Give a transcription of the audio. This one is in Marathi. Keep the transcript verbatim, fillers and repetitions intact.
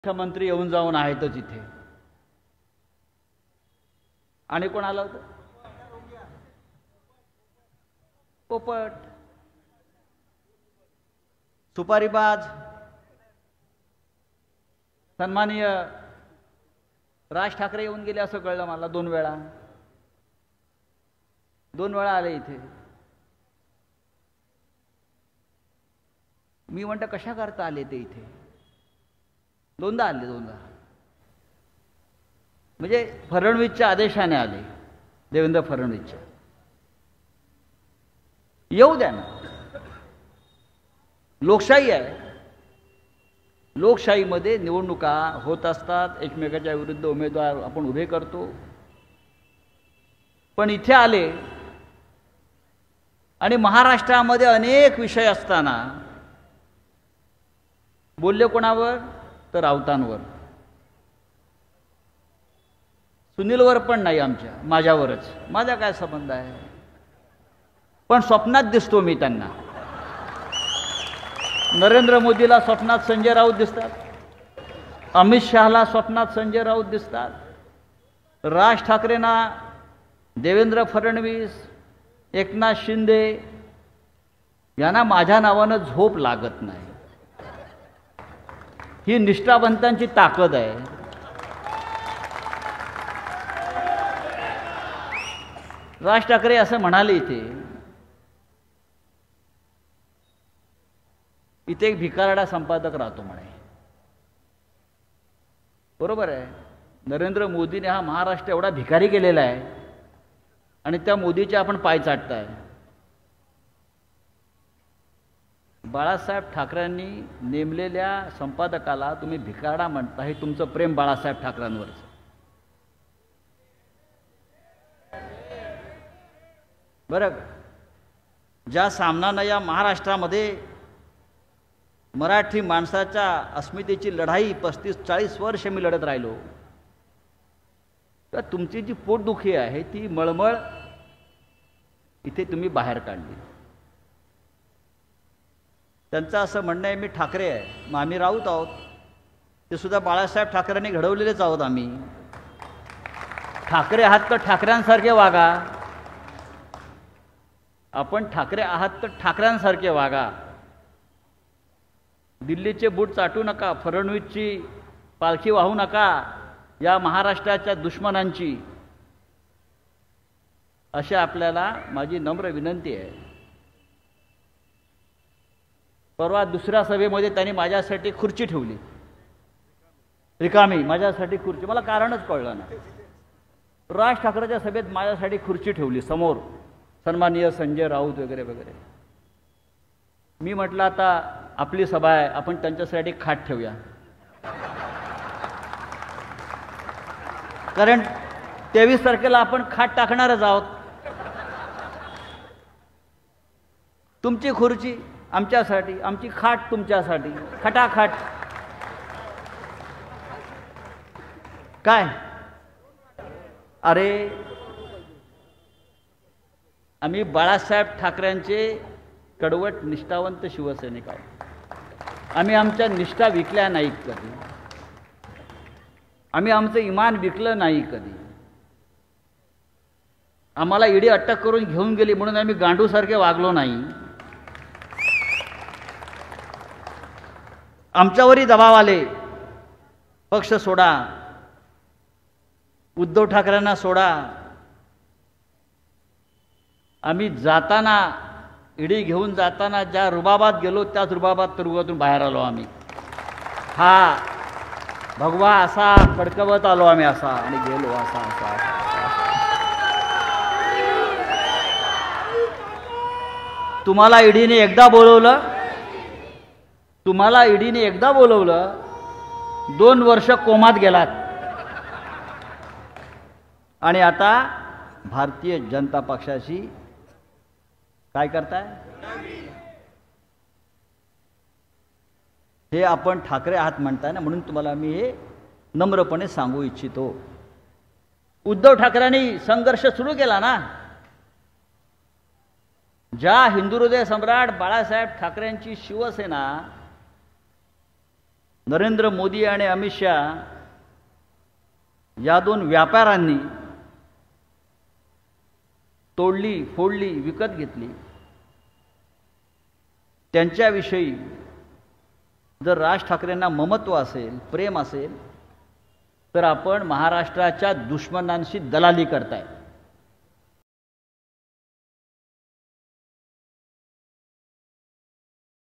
मुख्यमंत्री येऊन जाऊन आहेतच इथे. आणि कोण आलं होतं? पोपट, सुपारीबाज, सन्माननीय राज ठाकरे येऊन गेले असं कळलं मला. दोन वेळा दोन वेळा आले इथे. मी म्हणतो कशा करता आले ते इथे? दोनदा आले, दोनदा. म्हणजे फडणवीसच्या आदेशाने आले, देवेंद्र फडणवीसच्या. येऊ द्या ना, लोकशाही आहे. लोकशाहीमध्ये निवडणुका होत असतात, एकमेकाच्या विरुद्ध उमेदवार आपण उभे करतो. पण इथे आले आणि महाराष्ट्रामध्ये अनेक विषय असताना बोलले कोणावर? तर राऊतांवर. सुनीलवर पण नाही, आमच्या माझ्यावरच. माझा काय संबंध आहे? पण स्वप्नात दिसतो मी त्यांना. नरेंद्र मोदीला स्वप्नात संजय राऊत दिसतात, अमित शहाला स्वप्नात संजय राऊत दिसतात, राज ठाकरेंना देवेंद्र फडणवीस, एकनाथ शिंदे यांना माझ्या नावानं झोप लागत नाही. ही निष्ठावंतांची ताकद आहे. राज ठाकरे असं म्हणाले, इथे इथे एक भिकारडा संपादक राहतो म्हणे. बरोबर आहे. नरेंद्र मोदीने हा महाराष्ट्र एवढा भिकारी केलेला आहे आणि त्या मोदीचे आपण पाय चाटताय. बाळासाहेब ठाकरेंनी नेमलेल्या संपादकाला तुम्ही भिकारडा म्हणता. हे तुमचं प्रेम बाळासाहेब ठाकरेंवरच. बरं, ज्या सामनानं या महाराष्ट्रामध्ये मराठी माणसाच्या अस्मितेची लढाई पस्तीस चाळीस वर्ष मी लढत राहिलो, तर तुमची जी पोटदुखी आहे ती मळमळ इथे तुम्ही बाहेर काढली. त्यांचं असं म्हणणं आहे, मी ठाकरे आहे, मग आम्ही राऊत आहोत. ते सुद्धा बाळासाहेब ठाकरेंनी घडवलेलेच आहोत आम्ही. ठाकरे आहात तर ठाकऱ्यांसारखे वागा. आपण ठाकरे आहात तर ठाकऱ्यांसारखे वागा. दिल्लीचे बूट चाटू नका, फडणवीसची पालखी वाहू नका या महाराष्ट्राच्या दुश्मनांची. अशी आपल्याला माझी नम्र विनंती आहे. परवा दुसऱ्या सभेमध्ये त्यांनी माझ्यासाठी खुर्ची ठेवली, रिकामी माझ्यासाठी खुर्ची. मला कारणच कळलं नाही. राज ठाकरेच्या सभेत माझ्यासाठी खुर्ची ठेवली समोर, सन्माननीय संजय राऊत वगैरे वगैरे. मी म्हटलं आता आपली सभा आहे, आपण त्यांच्यासाठी खाट ठेवूया. कारण तेवीस तारखेला आपण खाट टाकणारच आहोत. तुमची खुर्ची आमच्यासाठी, आमची खाट तुमच्यासाठी, खटाखाट. काय अरे, आम्ही बाळासाहेब ठाकरेंचे कडवट निष्ठावंत शिवसैनिक आहोत. आम्ही आमच्या निष्ठा विकल्या नाहीत कधी. आम्ही आमचं इमान विकलं नाही कधी. आम्हाला ईडी अटक करून घेऊन गेली म्हणून आम्ही गांडूसारखे वागलो नाही. आमच्यावरही दबाव आले, पक्ष सोडा, उद्धव ठाकरेंना सोडा. आम्ही जाताना, ईडी घेऊन जाताना ज्या रुबाबात गेलो त्याच रुबाबात तुरुंगातून बाहेर आलो आम्ही. हा भगवा असा फडकवत आलो आम्ही, असा आणि गेलो असा असा. तुम्हाला ईडीने एकदा बोलवलं, तुम्हाला ईडीने एकदा बोलवलं, दोन वर्ष कोमात गेलात आणि आता भारतीय जनता पक्षाशी काय करताय? हे आपण ठाकरे आहात म्हणताय ना, म्हणून तुम्हाला मी हे नम्रपणे सांगू इच्छितो. उद्धव ठाकरेंनी संघर्ष सुरू केला ना. ज्या हिंदुहृदय सम्राट बाळासाहेब ठाकरेंची शिवसेना नरेंद्र मोदी आणि अमित शहा या दोन व्यापाऱ्यांनी तोडली, फोडली, विकत घेतली, त्यांच्याविषयी जर राज ठाकरेंना ममत्व असेल, प्रेम असेल, तर आपण महाराष्ट्राच्या दुश्मनांशी दलाली करताय।